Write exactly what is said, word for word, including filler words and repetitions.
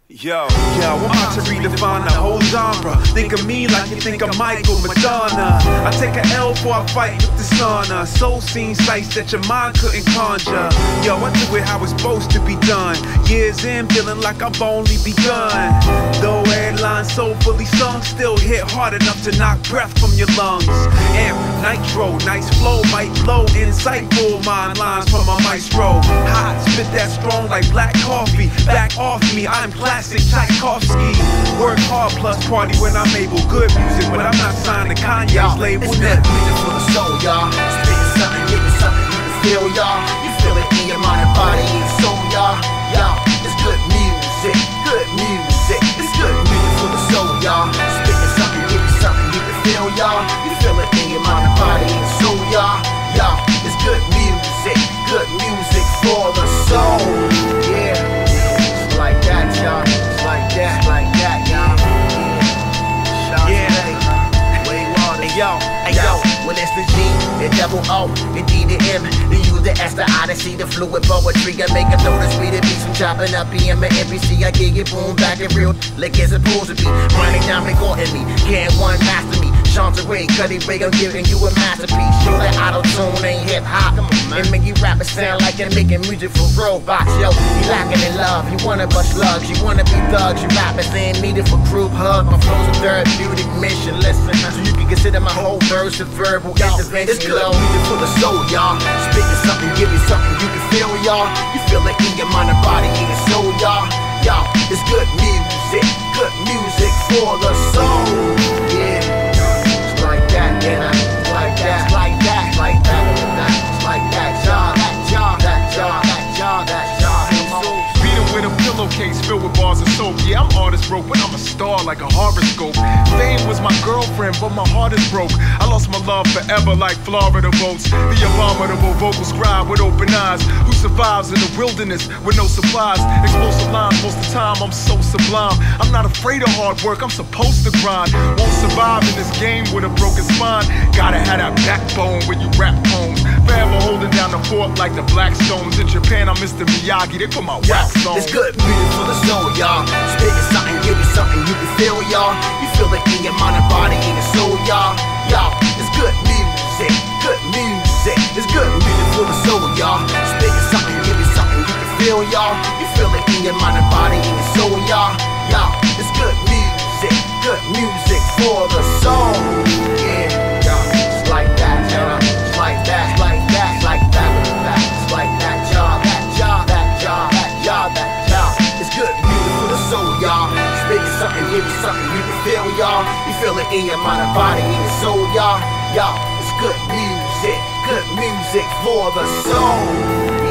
Yo, yo, I'm about to redefine the whole genre. Think of me like you think of Michael Madonna. I take a L before I fight with the sauna. Soul scene sights that your mind couldn't conjure. Yo, I do it how it's supposed to be done. Years in, feeling like I've only begun. Though headlines so fully sung, still hit hard enough to knock breath from your lungs. Amp, nitro, nice flow, might blow. Insightful mind lines from my maestro. Hot, spit that strong like black coffee. Back off me, I'm classic Tchaikovsky. Work hard plus party when I'm able. Good music, but I'm not signed to Kanye's label. It's good music for the soul, y'all. Spitting something, giving something you can feel, y'all. You feel it in your mind and body and soul, y'all. Y'all, it's good music, good music. It's good music for the soul, y'all. Spitting something, giving something you can feel, y'all. You feel it in your mind and body and soul, y'all. Y'all, it's good music, good music for the soul. Yeah, it's like that, y'all. It's like that, it's like that, y'all. Yeah, hey yo, hey yo. Well, it's the G, the double O, the D, the M, the U, the S, the I, the C, the fluid poetry. I make a notice, me the beats, I'm chopping up P M and N B C. I get it boom back and real, like it's supposed to be. Running down, recording me, can't one master me. Chanteray, Cuddy Ray, I'm giving you a masterpiece. Show that auto-tune ain't hip-hop. And make you rappers sound like you're making music for robots. Yo, you lacking in love, you wanna bust slugs, you wanna be thugs. You rappers ain't needed for group hug. My flow's a therapeutic mission, listen. So you can consider my whole verse a verbal intervention. It's good music for the soul, y'all. Spitting something, give you something you can feel, y'all. You feel it in your mind and body and your soul, y'all. Y'all, it's good music, good music for the soul. Yeah. Yeah, it's like that, it's like that, it's like that, it's like that, y'all, that y'all, that y'all, that y'all, that y'all. Beat him with a pillowcase filled with bars of soap. Yeah, I'm artist broke, but I'm a star like a horoscope. Fame was my girlfriend, but my heart is broke. I lost my love forever like Florida boats. The abominable vocal scribe with open eyes, who survives in the wilderness with no supplies. Explosive lines, most of the time I'm so sublime. I'm not afraid of hard work, I'm supposed to grind. Won't survive in this game with a broken spine. Gotta have that backbone when you rap poems. Forever holding down the fort like the Blackstones. In Japan, I'm Mister Miyagi, they put my wax on. It's good music for the soul, y'all. Spitting something, give you something you can feel, y'all. You feel it in your mind and body and your soul, y'all. Y'all, it's good music, good music. It's good music for the soul, y'all. Spitting something, give you something you can feel, y'all. You feel it in your mind and body and your soul, y'all. Y'all, it's good music, good music for the soul. Yeah, y'all, it's like that, y'all. It's like that, it's like that, it's like that, it's like that, y'all. That y'all, that y'all, that y'all, that y'all. It's good music for the soul, y'all. Spitting something, give you something you can feel, y'all. You feel it in your mind and body and your soul, y'all. Y'all, it's good music, good music for the soul.